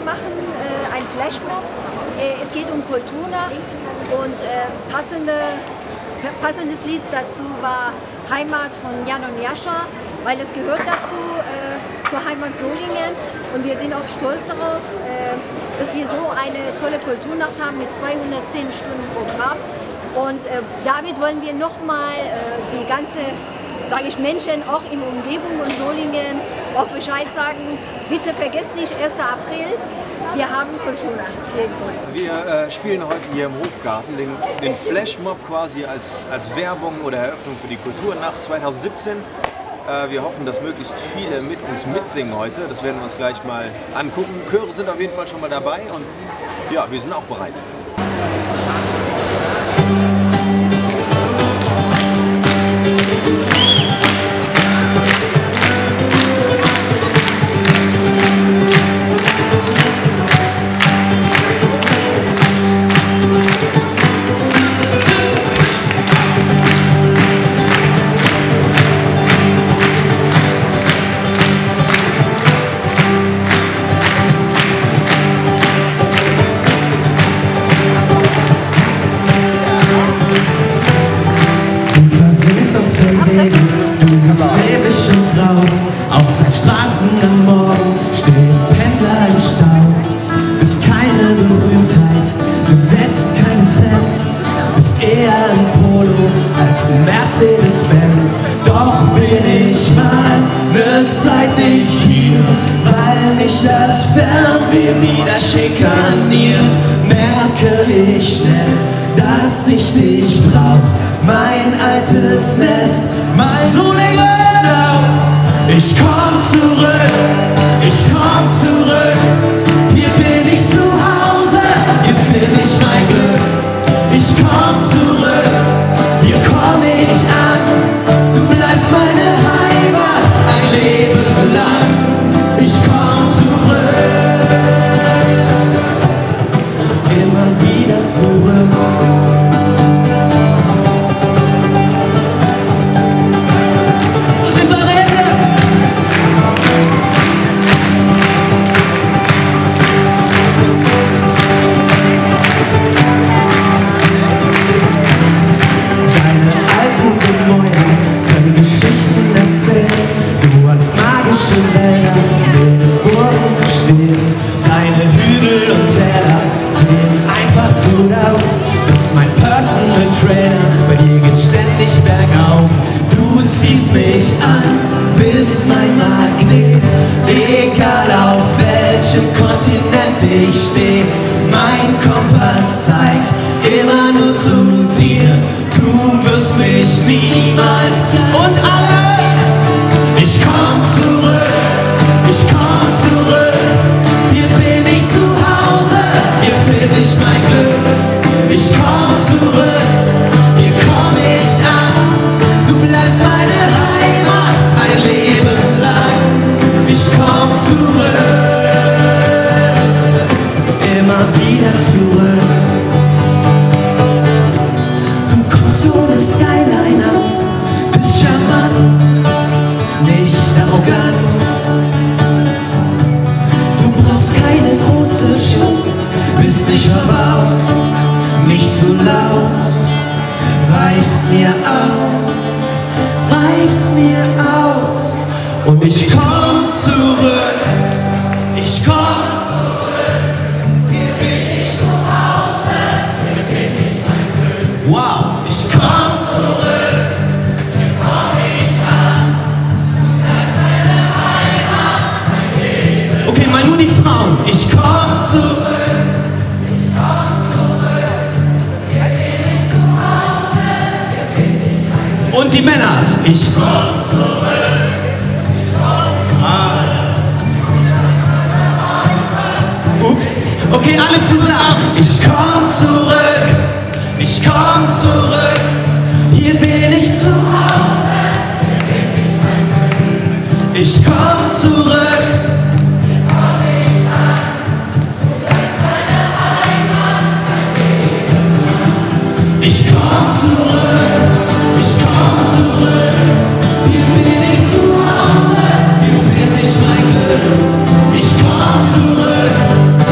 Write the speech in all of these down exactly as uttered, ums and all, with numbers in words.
machen äh, einen Flashmob. Äh, es geht um Kulturnacht und äh, passende, passendes Lied dazu war Heimat von Jan und Jascha, weil es gehört dazu äh, zur Heimat Solingen und wir sind auch stolz darauf, äh, dass wir so eine tolle Kulturnacht haben mit zweihundertzehn Stunden Programm. Und äh, damit wollen wir nochmal äh, die ganze, sage ich, Menschen auch in der Umgebung und Solingen auch Bescheid sagen, bitte vergesst nicht, erster April, wir haben Kulturnacht hier in Solingen. Wir äh, spielen heute hier im Hofgarten den, den Flashmob quasi als, als Werbung oder Eröffnung für die Kulturnacht zweitausendsiebzehn. Äh, wir hoffen, dass möglichst viele mit uns mitsingen heute. Das werden wir uns gleich mal angucken. Chöre sind auf jeden Fall schon mal dabei und ja, wir sind auch bereit. Auf den Straßen am Morgen stehen Pendler im Stau. Bist keine Berühmtheit, du setzt keinen Trend. Bist eher ein Polo als ein Mercedes-Benz. Doch bin ich mal ne Zeit nicht hier, weil mich das Fernweh wieder schikaniert. Merke ich schnell, dass ich dich brauch, mein altes Nest, mein Solingen. Ich komm zurück, ich komm zurück, hier bin ich zu Hause, hier find ich mein Glück. Ich komm zurück, hier komm ich an, du bleibst meine Heimat ein Leben lang. Ich komm zurück, immer wieder zurück. Deine Hügel und Täler sehen einfach gut aus. Bist mein Personal Trainer, bei dir geht's ständig bergauf. Du ziehst mich an, bist mein Magnet. Egal auf welchem Kontinent ich stehe, mein Kompass zeigt immer nur zu dir. Du wirst mich niemals und alle. Ich komm zurück, ich komm zurück. Hier bin ich zu Hause, hier find ich mein Glück. Ich komm zurück, hier komm ich an. Du bleibst meine Heimat ein Leben lang. Ich komm zurück, immer wieder zurück. Du kommst ohne Skyline aus, bist charmant, nicht arrogant. Keine große Show, bist nicht verbaut, nicht zu laut, reißt mir aus, reißt mir aus und ich komm zurück, ich komm zurück, hier bin ich zu Hause, hier bin ich mein Glück. Wow, ich komm zurück, hier komm ich an, du bleibst meine Heimat, mein Leben. Okay, mal nur die Frauen. Ich komm zurück, ich komm zurück, hier bin ich zu Hause, hier bin ich mein Glück. Und die Männer, ich komm zurück, ich komm zurück. Ups, okay, alle zusammen. Ich komm zurück, ich komm zurück, hier bin ich zu Hause, hier bin ich mein Glück. Ich komm zurück. Ich komm zurück, ich komm zurück, hier bin ich zu Hause, hier find ich mein Glück. Ich komm zurück.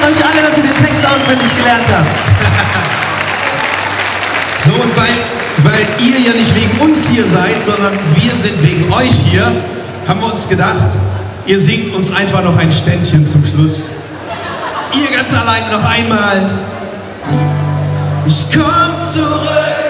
euch alle, dass ihr den Text auswendig gelernt habt. So, und weil, weil ihr ja nicht wegen uns hier seid, sondern wir sind wegen euch hier, haben wir uns gedacht, ihr singt uns einfach noch ein Ständchen zum Schluss. Ihr ganz alleine noch einmal. Ich komm zurück.